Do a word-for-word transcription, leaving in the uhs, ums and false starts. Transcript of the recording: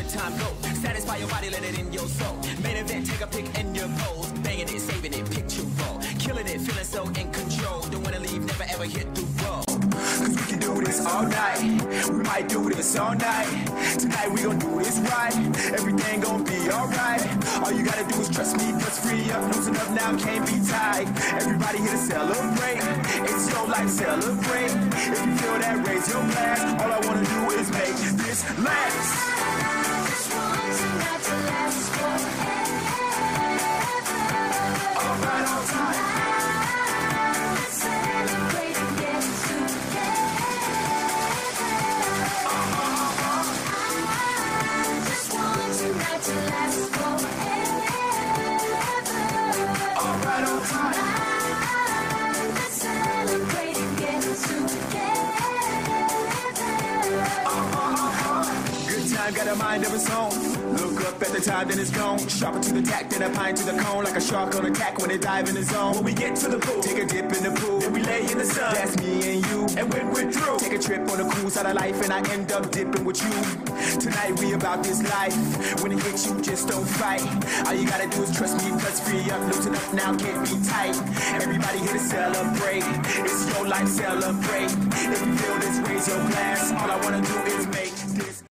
good time go. Satisfy your body, let it in your soul. Main event, take a pic in your pose. Banging it, saving it, picture roll. Killing it, feeling so in control. Don't wanna leave, never ever hit the road. Cause we can do this all night. We might do this all night. Tonight we gon' do this right. Everything gon' be alright. All you gotta do is trust me, plus free up. Loosen up now, can't be tied. Everybody here to celebrate. It's your life, celebrate. If you feel that, raise your glass. All I wanna do is make this last. Just want tonight to last forever. Alright, all time. Let's celebrate and get together. Just want tonight to last forever. Alright, all time. Let's celebrate and get together. Good time, got a mind of its own. Look up at the time, then it's gone. Sharper to the tack, then a pine to the cone. Like a shark on attack when they dive in the zone. When we get to the pool, take a dip in the pool. Then we lay in the sun, that's me and you. And when we're through, take a trip on a cruise out of life. And I end up dipping with you. Tonight we about this life. When it hits you, just don't fight. All you gotta do is trust me, plus free up. Loosen up now, can't be tight. Everybody here to celebrate. It's your life, celebrate. If you feel this, raise your glass. All I wanna do is make this